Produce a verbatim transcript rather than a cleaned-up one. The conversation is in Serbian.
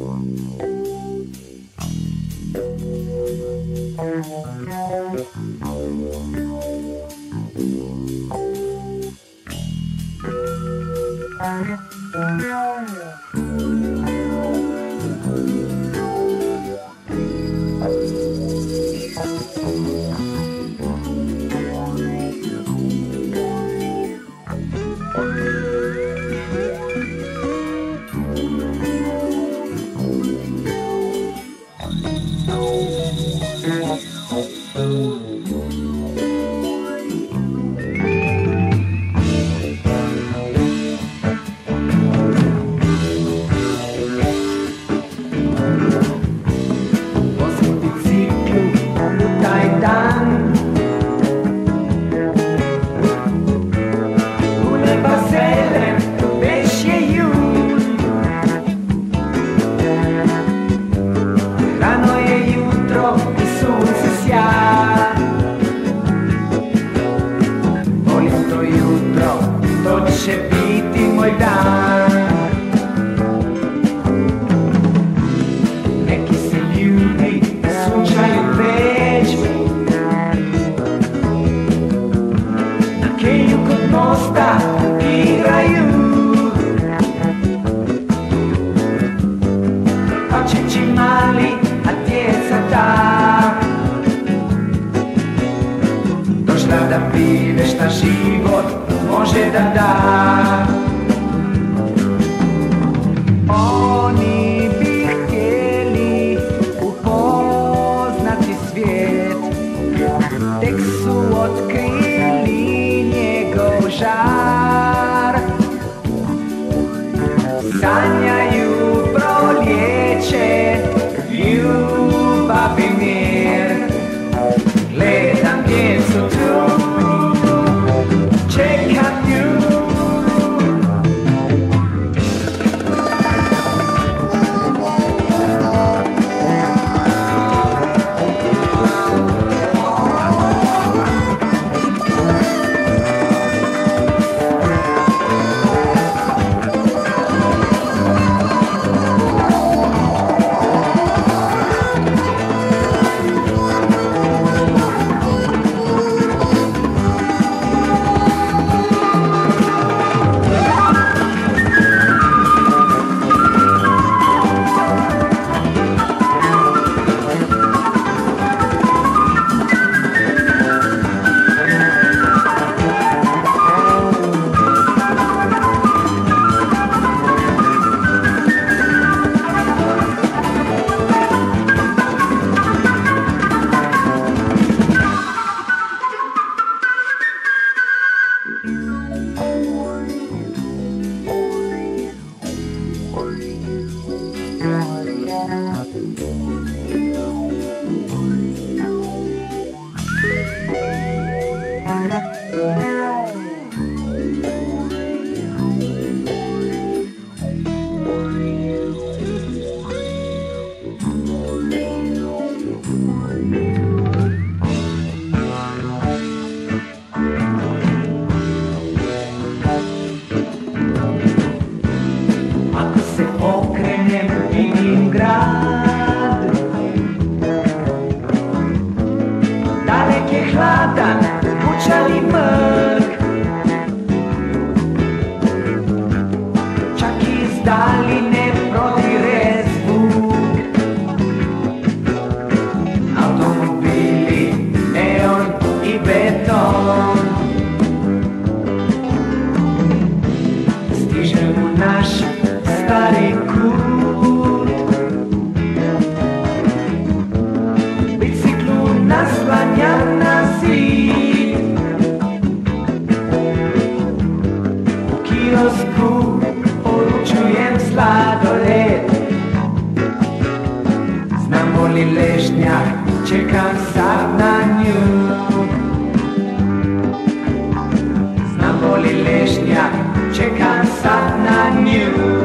Da vive šta život može da da. Oni bi htjeli upoznati svijet, tek su otkrili njegov žar. Sanjaju proljeće, ljubav i mir. Gledam djecu tu, čekam nju. Vidim grad, dalek je hladan, pučali mrk. Čak iz daline prodire zvuk. Automobili, neon i beton. Stižemo naš stari kut. Naslanja na zid. U kiosku poručujem sladoled. Znamo li ležnjak, čekam sad na nju. Znamo li ležnjak, čekam sad na nju.